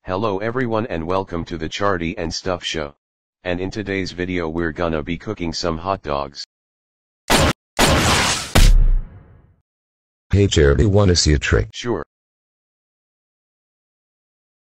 Hello everyone and welcome to the Chardy and Stuff Show. And in today's video we're gonna be cooking some hot dogs. Hey Chardy, wanna see a trick? Sure.